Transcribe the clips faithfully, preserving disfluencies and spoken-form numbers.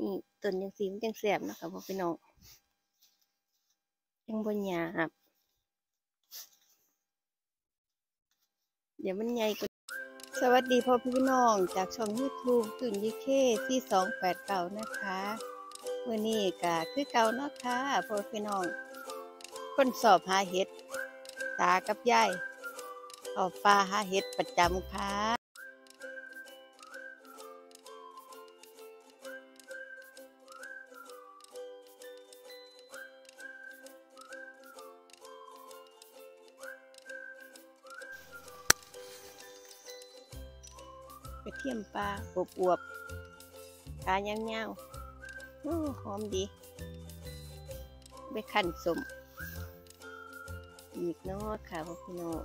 นี่ต้นยังสีมันจังแสบนะคะพ่อพี่น้องยังบ่หยาบเดี๋ยวมันใหญ่กว่าสวัสดีพ่อพี่น้องจากช่อง ยูทูบ ตุ่นยีเคที่สองแปดเก้านะคะวันนี้ก็คือเก่าเนาะค่ะพ่อพี่น้องคนสอบหาเห็ดตากับยายเอาปลาหาเห็ดประจำค่ะไปเทียมปลาอวบๆขายาวๆโอ้หอมดีไปขั้นสมอีกเนาะค่ะพ่อพี่น้อง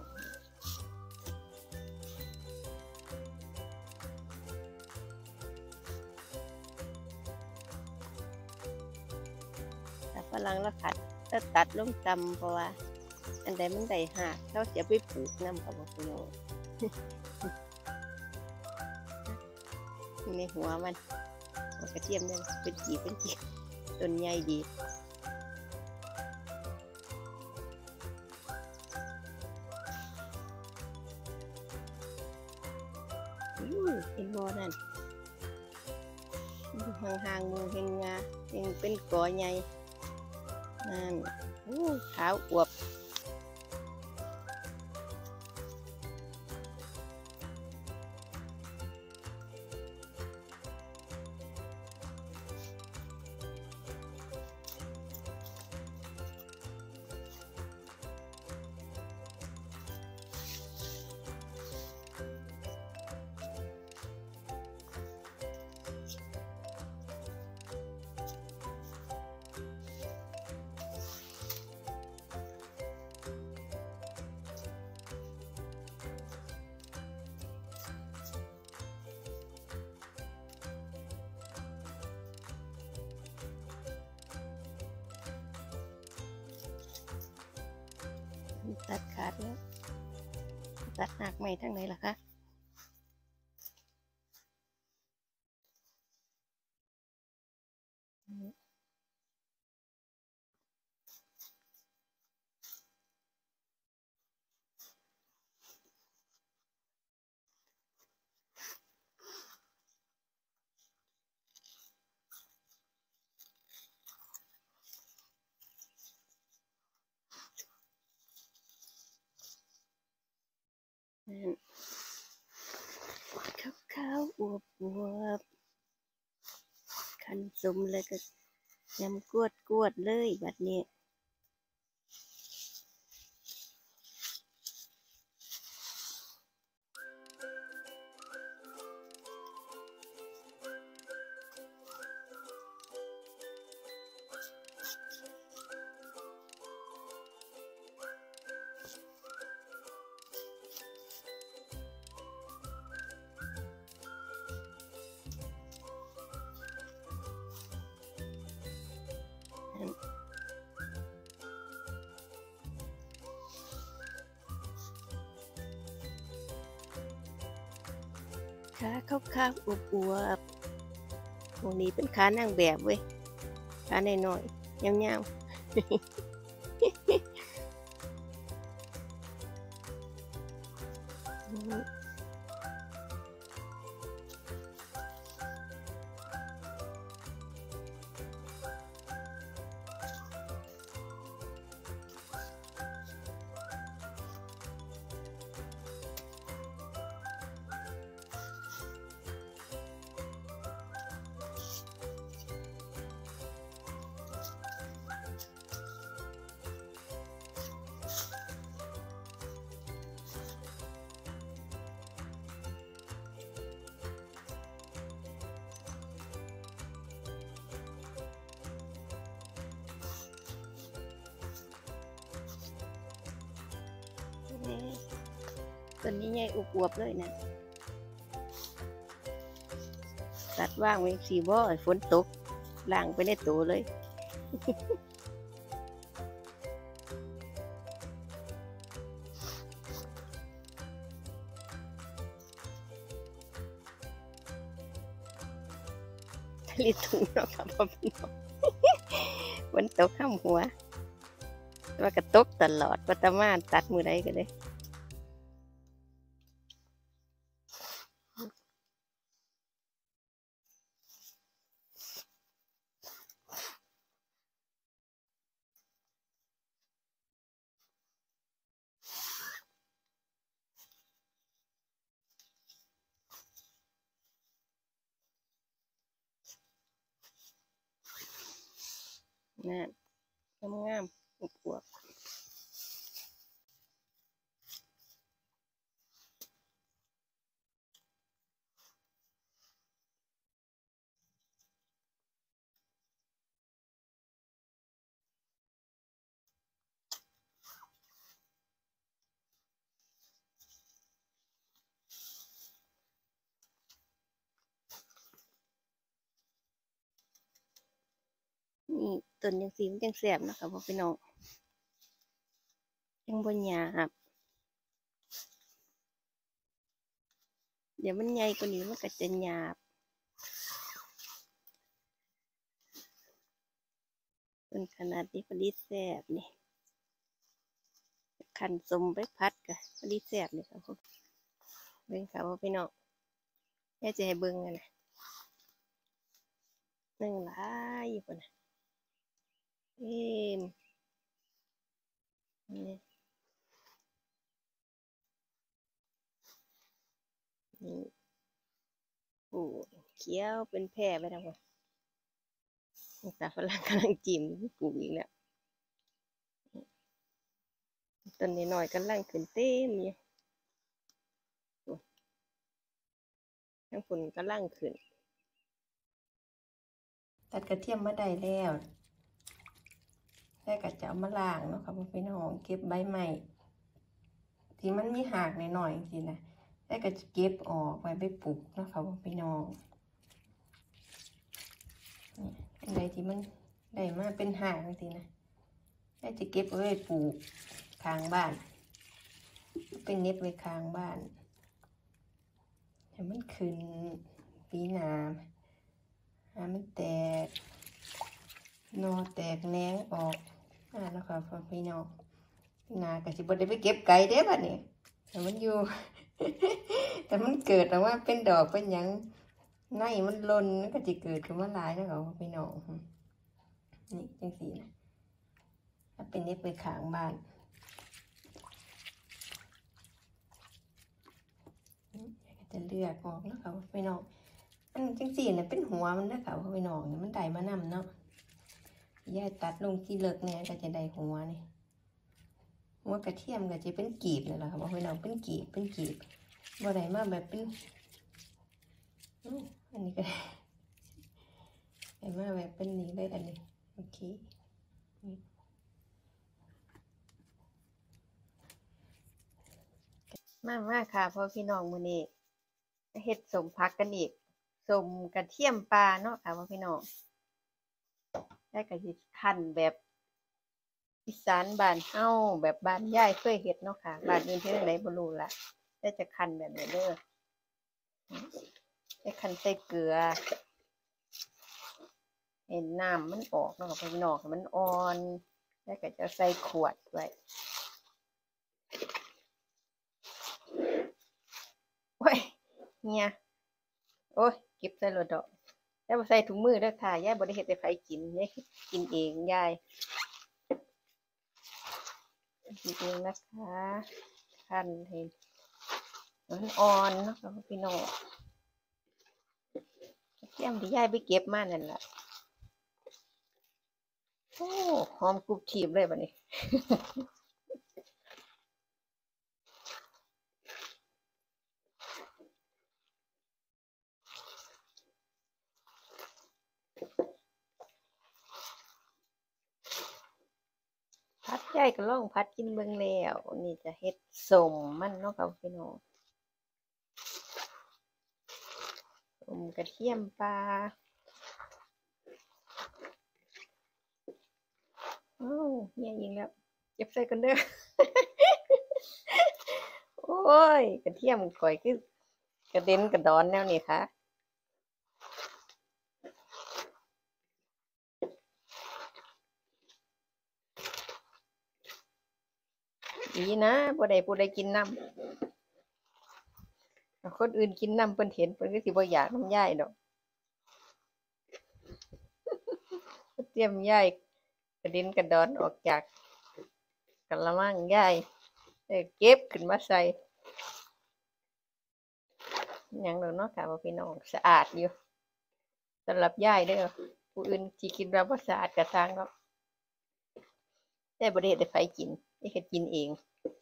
แต่ฝรั่งเราขัดถ้าตัดลงจำเพราะว่าอันใดมันได้หักเขาจะไปปลูกน้ำค่ะพ่อพี่น้องในหัวมันกระเทียมเนี่ยเป็นจีเป็นจีต้นใหญ่ดีเห็นบ่นั่นห่างๆมือเห็นงาเป็นเป็นกอใหญ่นั่นขาวอวบตัดขาดแล้วตัดหักใหม่ทั้งไหนล่ะคะขาวๆอวบๆคันสมเลยก็ยำกวดกวดเลยแบบนี้ขาขาวๆอวบๆตรงนี้เป็นขานางแบบเว้ยขาหน่อยๆยาวๆต้นนี้ใหญ่อวบๆเลยนะตัดว่างไว้สีบ่อฝนตกล่างไปในตัวเลยลิถุงเนาะค่ะพ่อพี่น้องฝนตกข้ามหัวว่ากระตกตลอดวัตมาตัดมือใดก็ได้นั่นงามๆอวบนี่ต้นยังสีมันยังแสบนะคะพ่อพี่น้องยังบนหยาบเดี๋ยวมันใหญ่กว่านี้มันก็จะหยาบต้นขนาดนี้พอดีแสบนี่ขันสมไปพัดกับพอดีแสบนี่ครับผมเบิ่งค่ะพ่อพี่น้องแม่จะให้เบิ่งกันนะนึ่งหลายอยู่คนนะเอ็มนี่นี่โอ้เขียวเป็นแพร่ไปทั้งหมดแต่ฝรั่งกำลังจิ้มปลูกอีกแล้วต้นน้อยๆกำลังขึ้นเต็มอยู่ทั้งฝนกำลังขึ้นตัดกระเทียมมาได้แล้วแต่ก็จะเอามาล้างเนาะค่ะพ่อพี่น้องเก็บใบใหม่ที่มันมีหากหน่อยๆสินะแต่ก็จะเก็บออกไว้ไปปลูกเนาะค่ะพ่อพี่น้องอะไรที่มันได้มาเป็นหากสินะแต่จะเก็บไว้ปลูกข้างบ้านเป็นเน็บไว้ข้างบ้านให้มันขึ้นปีหน้าให้มันแตกนอแตกแหนงออกอ่าแล้วค่ะพ่อพี่น้องนาก็สิบ่ได้ไปเก็บไก่เด้บัดนี้แต่มันอยู่ แต่มันเกิดแต่ว่าเป็นดอกเป็นหยังในมันหล่นมันก็จะเกิดขึ้นมาหลายนะพ่อพี่น้องนี่จังซี่นะถ้าเป็นเน็บไปข้างบ้านจะเลือกออกแล้วค่ะพี่น้องอันจังซี่น่ะเป็นหัวมันนะค่ะพี่น้องนี่มันได้มานำเนาะย่าตัดลงที่เลิกเนี่ยก็จะได้หัวนี่หัวกระเทียมก็จะเป็นกีบเลยล่ะค่ะพี่น้องเป็นกีบเป็นกีบบ่ได้มาแบบเป็นอันนี้ก็ได้มาแบบเป็นนี้เลยอันนี้โอเคมากมากค่ะพ่อพี่น้องมื้อนี้เฮ็ดสมพักกันอีกสมกระเทียมปลาเนาะค่ะพ่อพี่น้องได้ก็สิคั่นแบบอีสานบ้านเฮาแบบบ้านยายเคยเฮ็ดเนาะค่ะบ้านอื่นเฮ็ดจังได๋บ่รู้ล่ะแต่จะคั่นแบบนี้เด้อจะคั่นใส่เกลือเห็นน้ำมันออกเนาะค่ะพี่น้องมันอ่อนแล้วก็จะใส่ขวดไว้โอ้ยเฮียโอ้ยเก็บใส่รถดอกแล้วบ่ใส่ถุงมือเด้อค่ะยายบ่ได้เฮ็ดให้ไผกินยายกินเองยายกินเองนะคะคั่นให้มันอ่อนเนาะค่ะพี่น้องเทียมที่ยายไปเก็บมานั่นล่ะโอ้หอมกรุบกริบเลยบัดนี้พัดยายก็ลองพัดกินเบิ่งแล้วนี่จะเฮ็ดสมมันเนาะค่ะพี่น้องสมกระเทียมปลาโอ้เนี่ยยิงแล้วเก็บใส่กันเด้อ โอ้ยกระเทียมข่อยคือกระเด็นกระดอนแนวนี้ค่ะดีนะบ่ได้ผู้ใดกินน้ำคนอื่นกินน้ำเพิ่นเห็นเพิ่นก็สิบ่อยากน้ำยายดอกเตรียมยายกระเด็นกระดอนออกจากกะละมังยายเก็บขึ้นมาใส่ยังดอกเนาะค่ะว่าพี่น้องสะอาดอยู่สำหรับยายเด้อผู้อื่นสิคิดว่าบ่สะอาดก็สร้างเนาะยายบ่ได้เฮ็ดให้ไผกินยายเฮ็ดกินเอง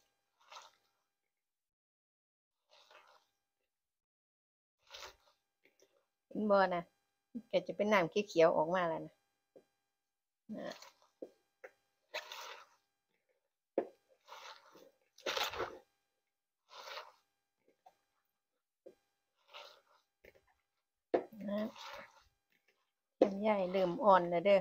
เห็นบ่น่ะก็จะเป็นน้ำเขียวๆออกมาแล้วนะนะเต็มยายเริ่มอ่อนแล้วเด้อ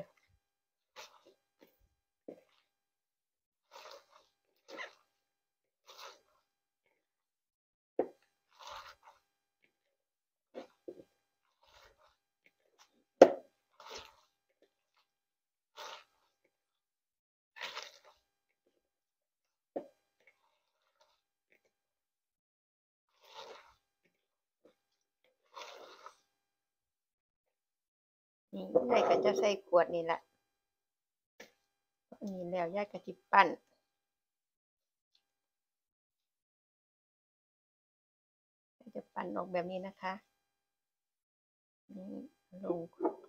นี่ยายก็จะใส่ขวดนี่แหละนี่แล้วยายก็สิปั้นจะปั้นออกแบบนี้นะคะนี่ลง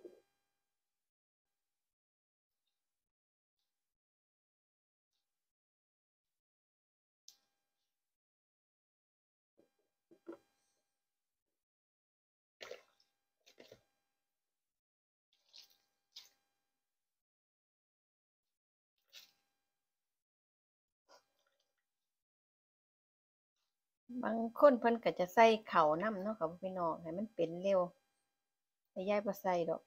บางคนเพิ่นก็จะใส่ข้าวนำเนาะค่ะพี่น้องให้มันเป็นเร็วแต่ยายบ่ใส่ดอก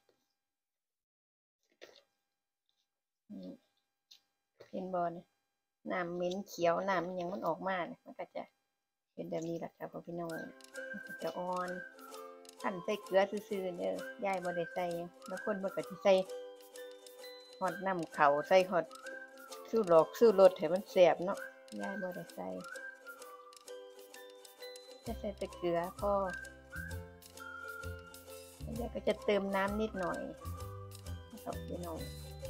นี่เห็นบ่เนี่ยน้ำเหม็นเขียวน้ำอิหยังมันออกมาเนี่ยมันก็จะเป็นแบบนี้แหละค่ะพี่น้องมันก็จะอ่อนคั่นใส่เกลือซื่อๆเด้อยายบ่ได้ใส่หยังบางคนเพิ่นก็สิใส่ฮอดน้ำข้าวใส่ฮอดชูรสชูรสให้มันแซ่บเนาะยายบ่ได้ใส่จะใส่แต่เกลือพอยายก็จะเติมน้ำนิดหน่อยนะครับพี่น้อง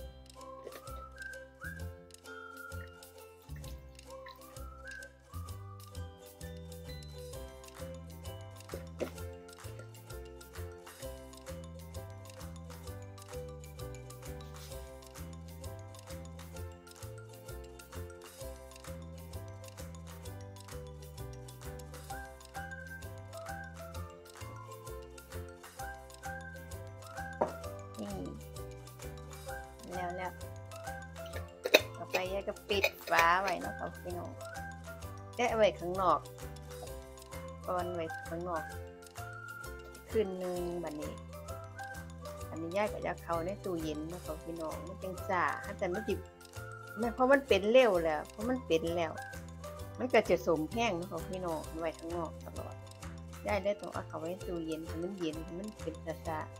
นี่แล้วแล้วต่อไปยายก็ปิดฝาไว้เนาะครับพี่น้องแกะไว้ข้างนอกก่อนไว้ข้างนอกคืนนึงบัดนี้อันนี้ยายก็จะเข้าในตู้เย็นเนาะครับพี่น้องมันจังซ่าแต่มันสิแม่เพราะมันเป็นเร็วแล้วเพราะมันเป็นแล้วมันก็จะสมแห้งเนาะครับพี่น้องไว้ข้างนอกตลอดยายได้ต้องเอาเข้าไว้ในตู้เย็นให้มันเย็นให้มันเป็นซ่า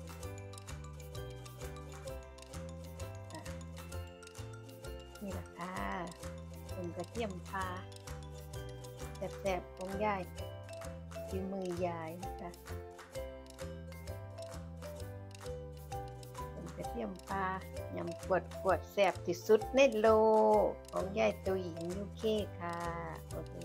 นี่แหละค่ะต้มกระเทียมพาแซ่บๆของยายฝีมือยายนะคะต้มกระเทียมพายำกวดกวดแซ่บที่สุดในโลกของยายตัวหญิงยูเคค่ะโอเค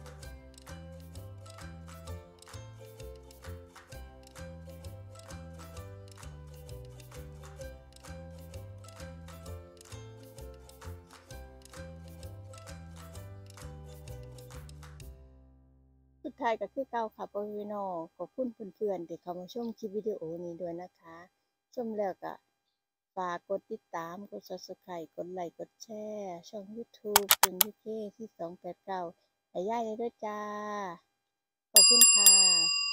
สุดท้ายก็คือเก่าค่ะพ่อพี่น้องขอบคุณเพื่อนๆที่เข้ามาชมคลิปวิดีโอนี้ด้วยนะคะชมแล้วก็ฝากกดติดตามกด ซับสไครบ์ กดไลค์กดแชร์ช่อง YouTube ตุนยูเคที่สองแปดเก้าให้ยายได้ด้วยจ้าขอบคุณค่ะ